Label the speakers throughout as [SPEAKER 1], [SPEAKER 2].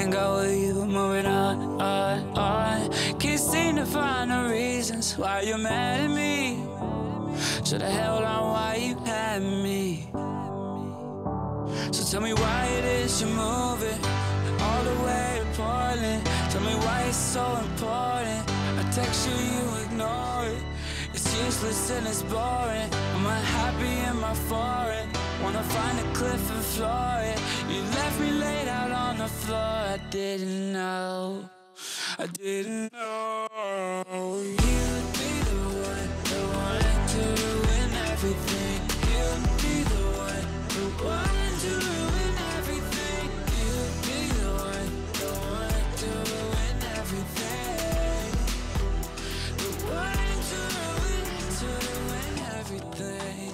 [SPEAKER 1] letting go of you, moving on. Can't seem to find the reasons why you're mad at me. Should've held on while you had me. So tell me why it is you're moving all the way to Portland. Tell me why it's so important. I text you, you ignore it. It's useless and it's boring. I'm unhappy in my foreign. Wanna find a cliff and floor it. You left me laid out on the floor. I didn't know, I didn't know you'd be the one to ruin everything. You'd be the one to ruin everything. You'd be the one to ruin everything. The one to ruin everything.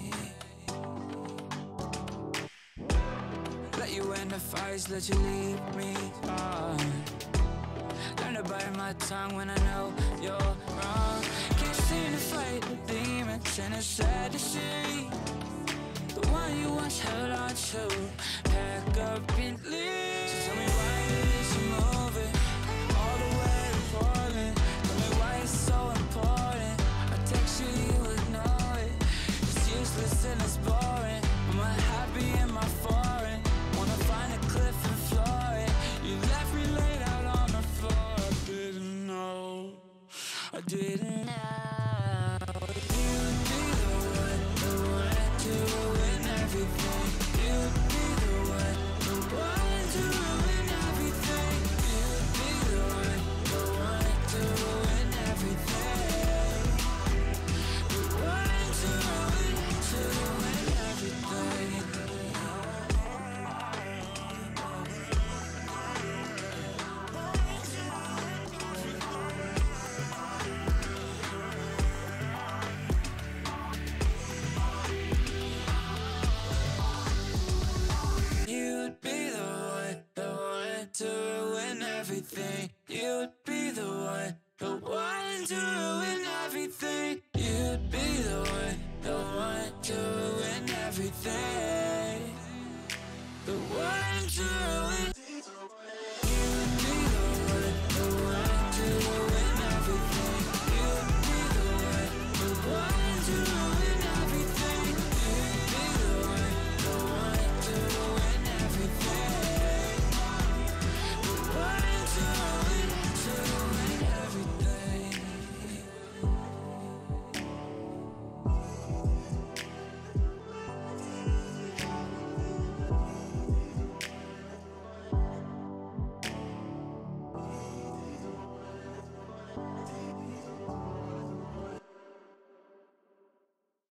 [SPEAKER 1] Let you in the fights, let you leave me on. Learn to bite my tongue when I know you're wrong. Can't seem to fight the demons, and it's sad to see the one you once held on to pack up and leave. So tell me why it is you're moving all the way to Portland. Tell me why it's so important. I text you, you ignore it. It's useless and it's boring. I'm unhappy in my foreign. Wanna find a cliff and floor it. You left me laid out on the floor. I didn't know, I didn't know. You'd be the one to ruin everything. You'd be the one to ruin everything. You'd be the one to ruin everything. The one to ruin everything. You'd be the one to ruin everything. You'd be the one